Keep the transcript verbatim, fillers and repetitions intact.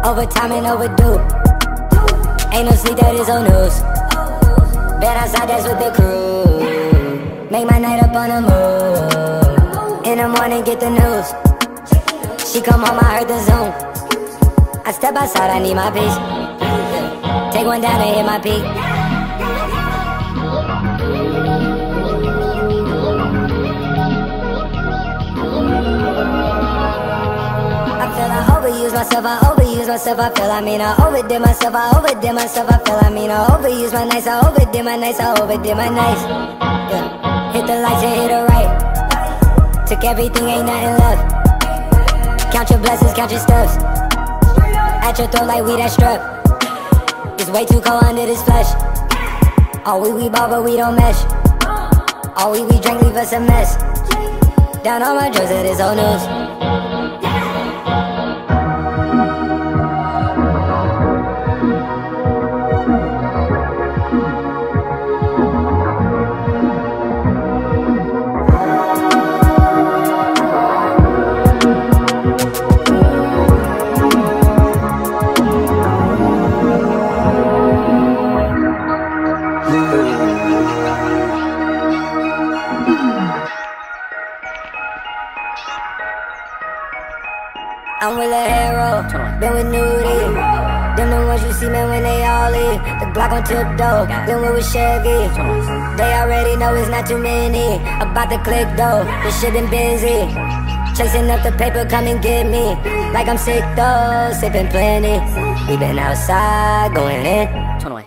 Overtime and overdue. Ain't no sleep, that is old news. Been outside, that's with the crew. Make my night up on the move. In the morning, get the news. She come home, I heard the Zoom. I step outside, I need my peace. Take one down and hit my peak. I feel I overuse myself, I overuse myself, I feel I mean I overdid myself, I overdid myself, I feel I mean I overuse my nights, I overdid my nights, I overdid my nights. Yeah. Hit the lights and hit the right. Took everything, ain't nothing left. Count your blessings, count your steps. At your throat like we that strep. It's way too cold under this flesh. All we we ball but we don't mesh. All we we drink leave us a mess. Down on my drugs, it is old news. I'm with a hero, been with Nudie. Them the ones you see, man, when they all leave. The Glock on tiptoe, then we with Chevy. They already know it's not too many. About to click though, this shit been busy. Chasing up the paper, come and get me. Like I'm sick though, sipping plenty. We been outside, going in.